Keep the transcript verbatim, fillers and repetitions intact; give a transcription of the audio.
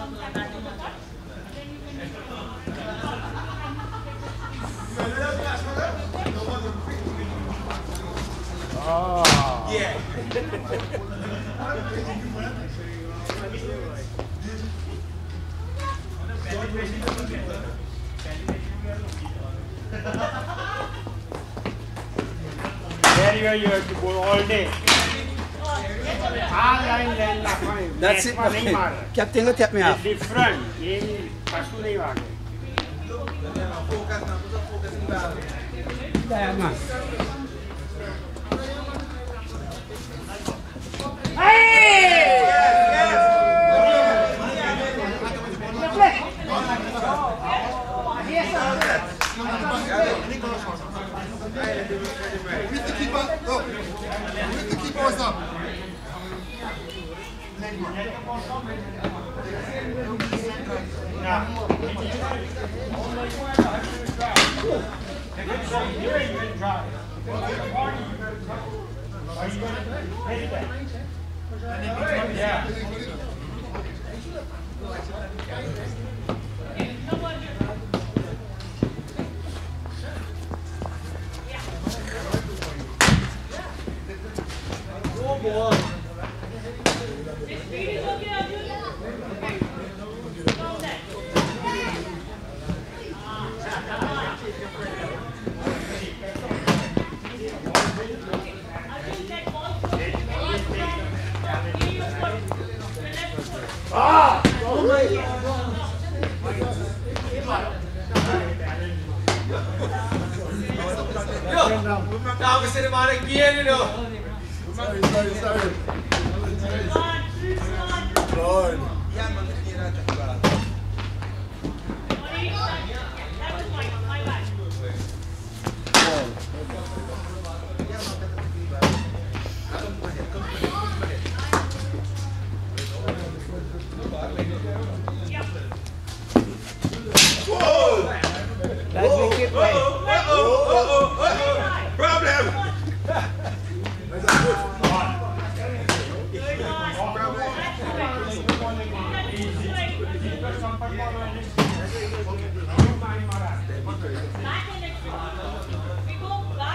Oh. Yeah. There you have to go all day. All line line line. That's it. Captain, go tap me off. It's different. ये पशु नहीं वाले. Yeah, man. With the keeper, look. With the keeper, what's up? Yeah. Ah! Oh my Yo, tao kasi naman nag-biyan yun, oh. Sorry, sorry, sorry. Lord. Yan, magkakira ka ba? Whoa!